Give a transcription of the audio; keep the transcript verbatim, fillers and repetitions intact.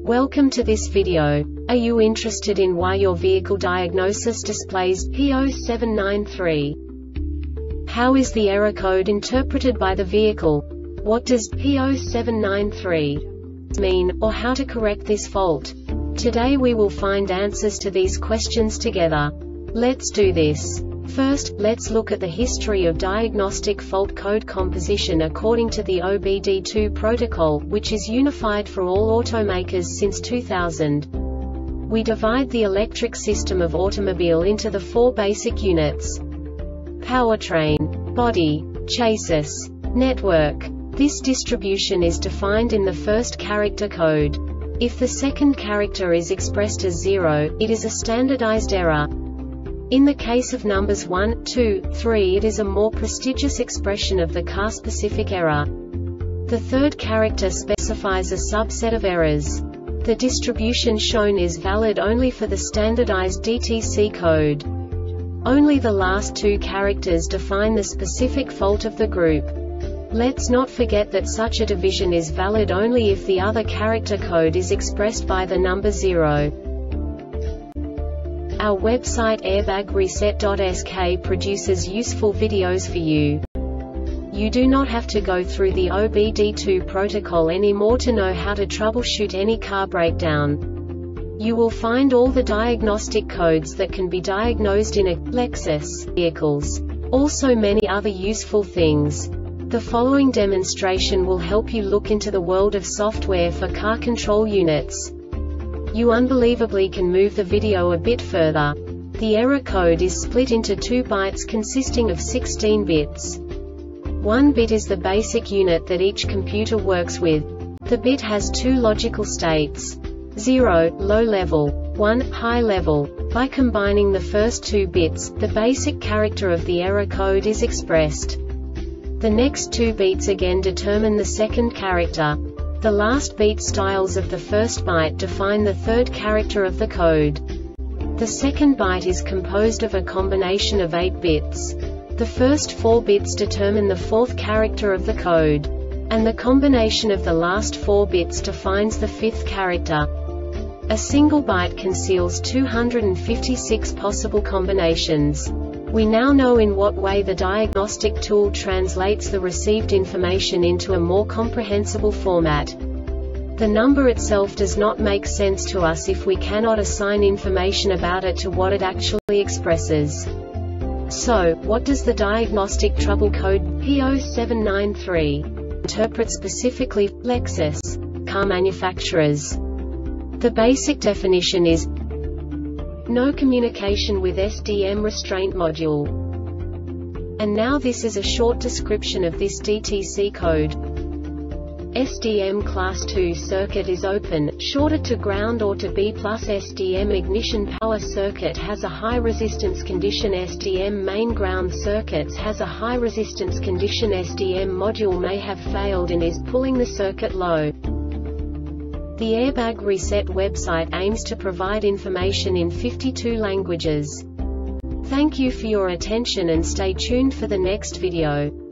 Welcome to this video. Are you interested in why your vehicle diagnosis displays P zero seven nine three? How is the error code interpreted by the vehicle? What does P zero seven nine three mean, or how to correct this fault? Today we will find answers to these questions together. Let's do this. First, let's look at the history of diagnostic fault code composition according to the O B D two protocol, which is unified for all automakers since two thousand. We divide the electric system of automobile into the four basic units: powertrain, body, chassis, network. This distribution is defined in the first character code. If the second character is expressed as zero, it is a standardized error. In the case of numbers one, two, three, it is a more prestigious expression of the car-specific error. The third character specifies a subset of errors. The distribution shown is valid only for the standardized D T C code. Only the last two characters define the specific fault of the group. Let's not forget that such a division is valid only if the other character code is expressed by the number zero. Our website airbag reset dot S K produces useful videos for you. You do not have to go through the O B D two protocol anymore to know how to troubleshoot any car breakdown. You will find all the diagnostic codes that can be diagnosed in a Lexus vehicles. Also many other useful things. The following demonstration will help you look into the world of software for car control units. You unbelievably can move the video a bit further. The error code is split into two bytes consisting of sixteen bits. One bit is the basic unit that each computer works with. The bit has two logical states: zero, low level, one, high level. By combining the first two bits, the basic character of the error code is expressed. The next two bits again determine the second character. The last beat styles of the first byte define the third character of the code. The second byte is composed of a combination of eight bits. The first four bits determine the fourth character of the code. And the combination of the last four bits defines the fifth character. A single byte conceals two hundred fifty-six possible combinations. We now know in what way the diagnostic tool translates the received information into a more comprehensible format. The number itself does not make sense to us if we cannot assign information about it to what it actually expresses. So, what does the diagnostic trouble code P zero seven nine three interpret specifically for Lexus car manufacturers? The basic definition is no communication with S D M restraint module. And now this is a short description of this D T C code. S D M class two circuit is open, shorted to ground or to B plus. S D M ignition power circuit has a high resistance condition. S D M main ground circuits has a high resistance condition. S D M module may have failed and is pulling the circuit low. The Airbag Reset website aims to provide information in fifty-two languages. Thank you for your attention and stay tuned for the next video.